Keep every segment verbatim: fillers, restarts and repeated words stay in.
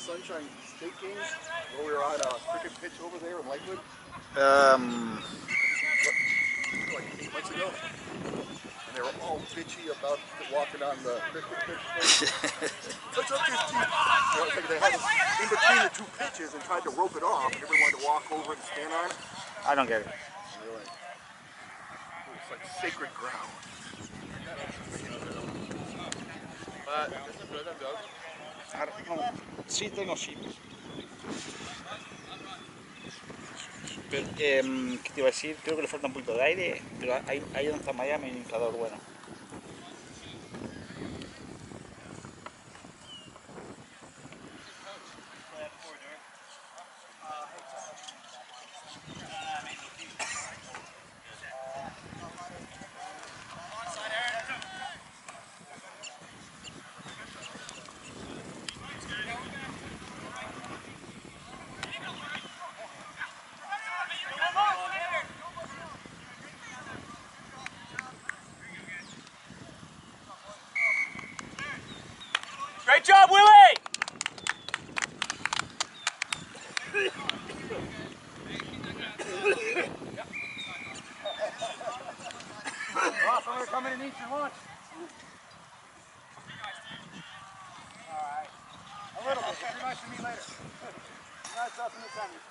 Sunshine State games where we were on a cricket pitch over there in Lakewood? Um, Like eight months ago. And they were all bitchy about walking on the cricket pitch. Touch up this team. You know, it's like they had it in between the two pitches and tried to rope it off, and everyone wanted to walk over and stand on it. I don't get it. Really? It's like sacred ground. No, sí tengo chip. Pero, eh, ¿qué te iba a decir? Creo que le falta un poquito de aire, pero ahí, ahí donde está Miami hay un inflador bueno. Great job, Willie! Ross, I'm going to come in and eat your lunch. Alright. A little bit. Be nice to me later. Be nice to us in the sandwich.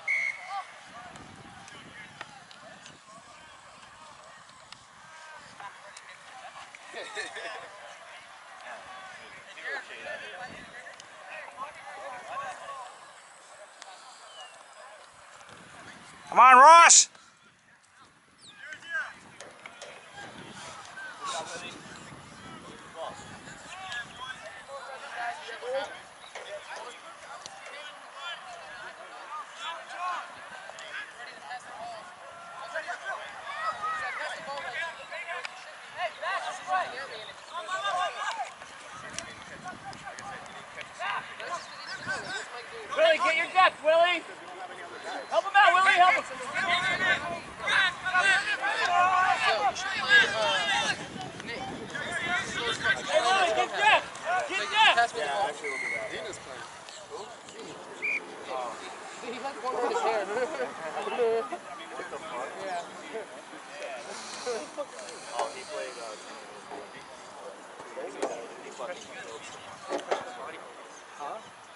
Come on, Ross! Willie, get your depth, Willie! Help him out, Willie, help him! Hey, Willie, get depth! Get depth! Yeah, actually we'll do that. Dina's playing. Who? Oh. He had one in his hair. What the fuck? Yeah. Oh, he played, uh... Huh?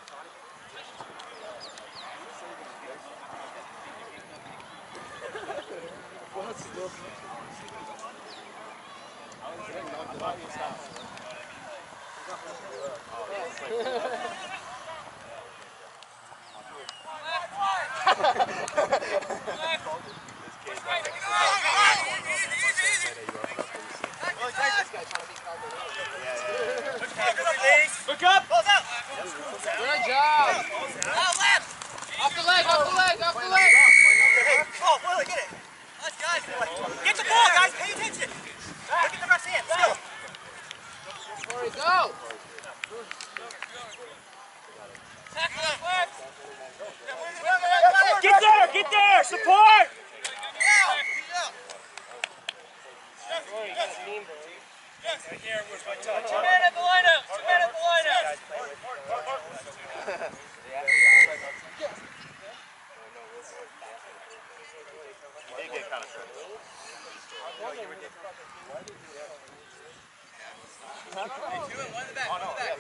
What's the... Look up! Good job. Off the leg, off the leg, off the leg. Oh, Willie, get it! Let's guys. Get the ball, guys! Pay attention! Look at the rest hand, let's go! Corey, go. Get there! Get there! Support! Corey, you got a team, bro. Right there, where's my touch? Two men at the lineup! Two men at the lineup! He did get kind of stressed. Oh, no, yeah.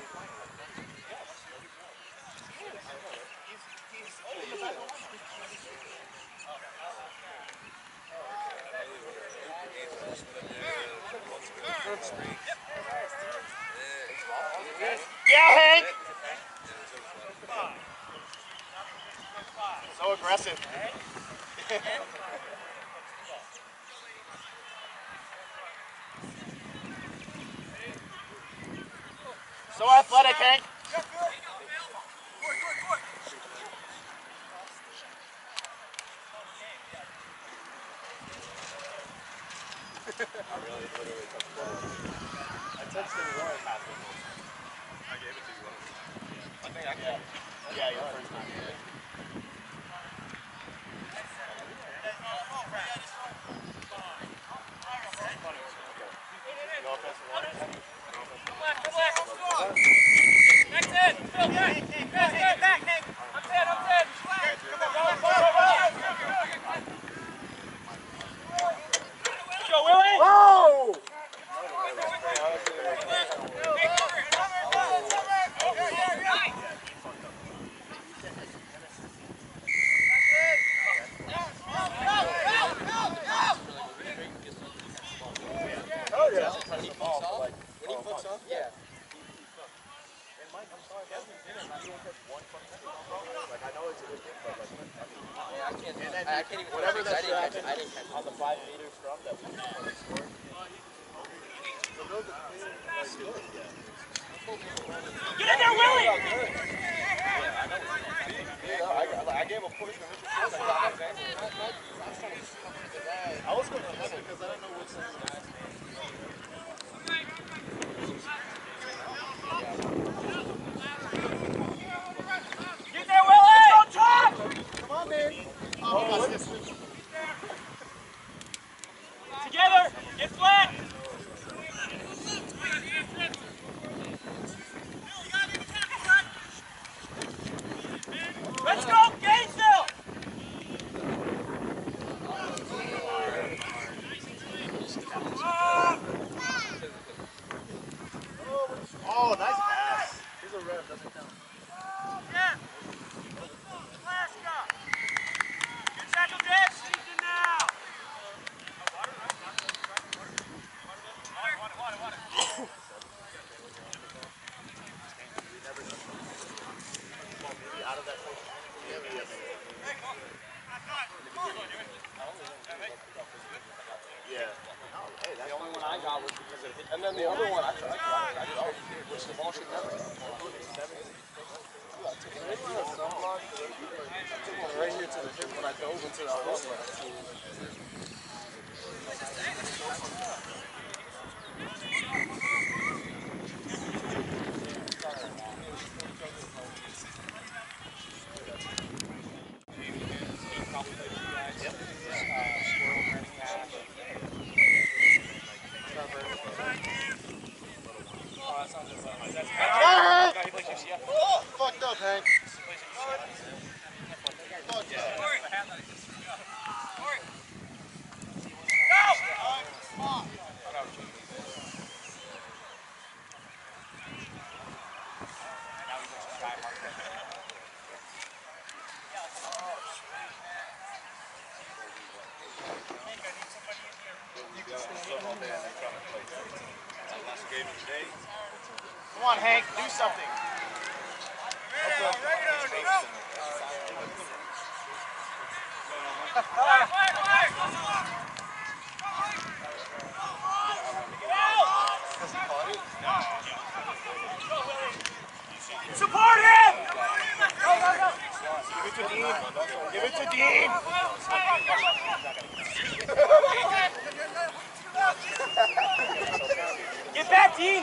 Yeah, Hank! So aggressive. So athletic, Hank! I really literally touched the ball. I touched it and I passed it. I gave it to you. I think I can. Yeah, your first time. Yeah. Go offensive line. Come on, come on, come on! Oh! Oh yeah. I can't even. Whatever that I didn't catch it. I didn't catch it. On the five meter scrum that we scored. Get in there, Willie! I gave a push to Richard Fields. I was going to listen because I don't know which side. Get there, Willie! Let's go, Tom! Come on, man. Oh, Together! Get flat! Let's go, Gainesville! oh, nice pass. Here's a red. Doesn't count. Yeah! Alaska! Good tackle, Dad! Season now! Water, water, water, water. Out of that place. Yeah. Hey, that's the only one I got was because of it. And then the other one I tried, I tried, oh, which the ball should never. I took one right here to the hip when I dove into that hole. Oh, fucked up, Hank. Come on, Hank, do something. Support him! Go, go, go. Give it to Dean. Give it to Dean. Get back, Dean!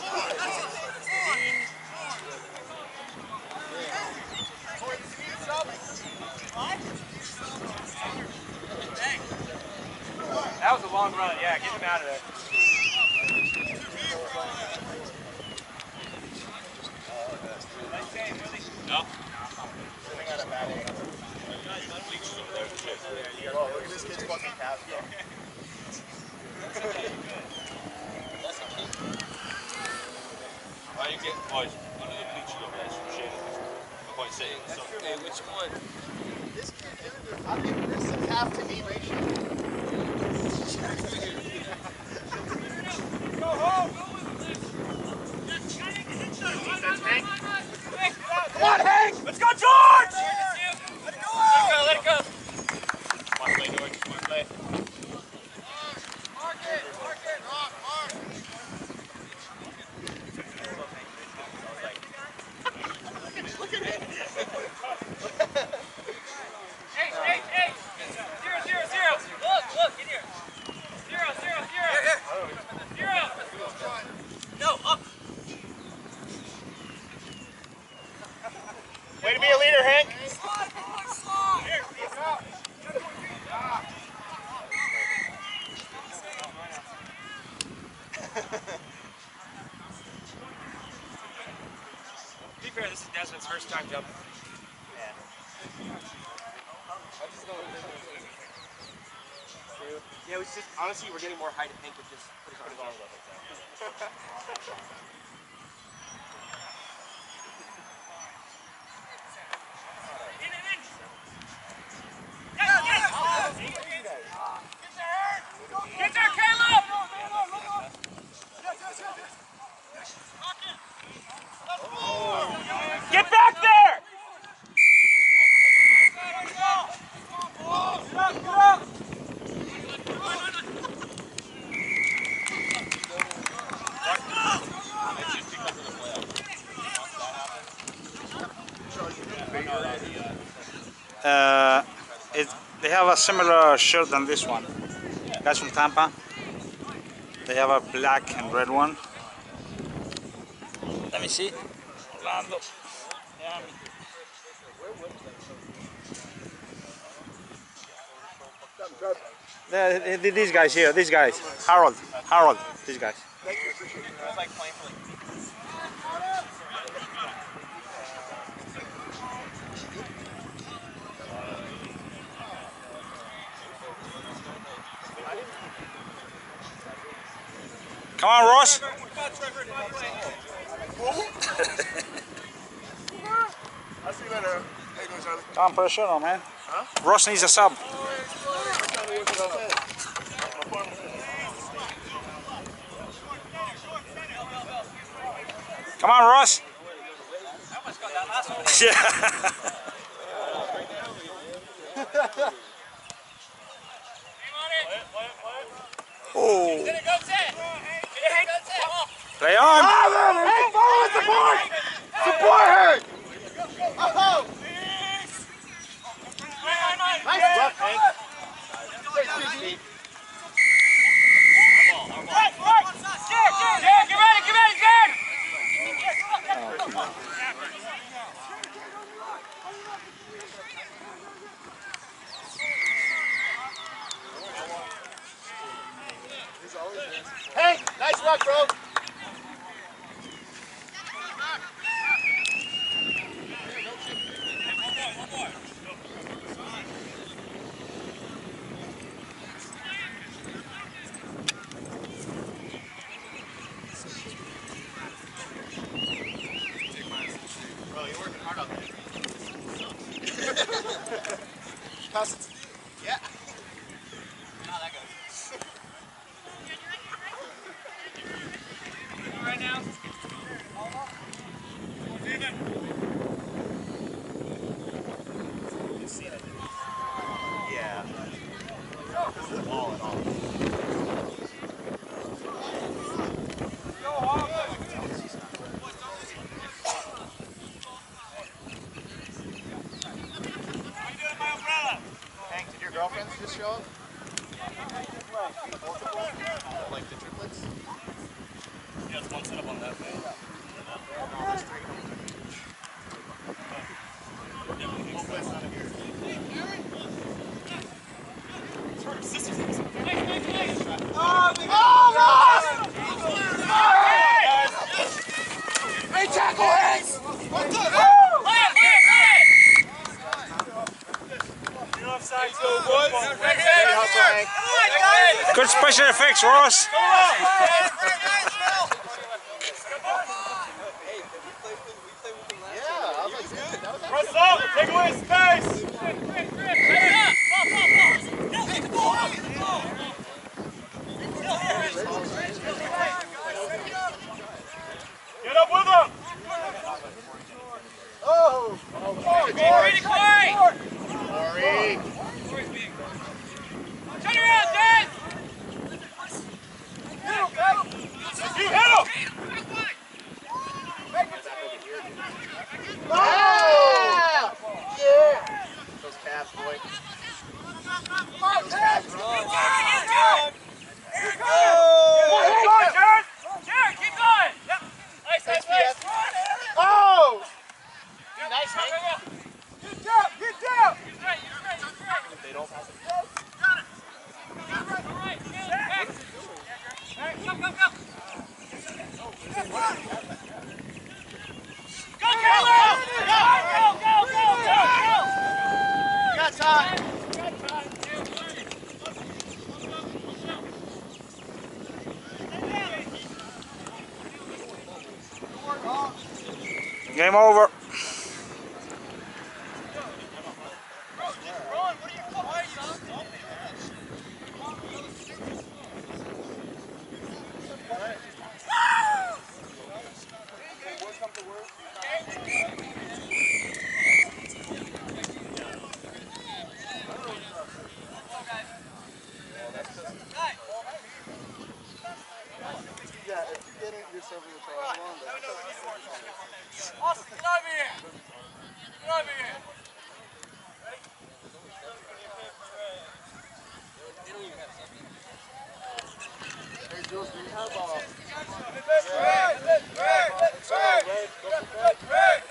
That was a long run, yeah, get him out of there. No. Oh, look at this kid's fucking calf. Why you get boys? One of the bleachers over there, some shit. I'm quite saying. So, hey, which one? This kid, I think this is half to knee ratio. Go home! Come on, Hank! Let's go, George! Let it go! Let it go, let it go! Smart play, George. Smart play. Mark it! Mark it! Rock, mark! Look at it! Hey, hey, hey! Zero, zero, zero! Look, look, in here! Zero, zero, zero! Zero! No, up! Way to be a leader, Hank! Slide, boy, slide! Here, it's out! Jasmine's first time jumping. Yeah, we just honestly we're getting more height. I think with just putting his arms up like that. Get there, Caleb! Get back there! Uh, it, they have a similar shirt than this one. Guys from Tampa. They have a black and red one. Let me see. Orlando. Miami. Yeah, these guys here, these guys. Harold, Harold, these guys. Come on, Ross. I'll see you later. How you doing, Charlie? Come on, put a shirt on, man. Huh? Ross needs a sub. Come on, Ross. Yeah. Oh. Play on. Hey, follow and support! Support her! Oh! Nice block, Hank. Jared, get ready, get ready, Jared! Hey, nice rock, bro. Bro, you're working hard out there. Pass it. Yeah. How that goes. Right now. Yeah. This is the ball at all. Hank, did your girlfriends just show up? Like the triplets? Yeah, it's one set up on that thing. Hey, tackle, Hanks! What's up? Good special effects, Ross. Press up, take away space! Get up with him! Oh! Get ready, Corey! Sorry. Turn around, Dan! You hit him! Ah! Yeah! Those calves, boy. Jared, keep going! Yep. Nice, nice, nice! Oh! Nice, Hank. Get down! Get down! He's right, he's right, he's right. They don't pass it. All right, back. All right, come, come, come. Go, Caleb! Game over. Yeah, if you get it yourself in the triathlon, that's Austin, get over here! Get over here! Hey, Jules, do you have uh, Red, red, red, red, red, red, red.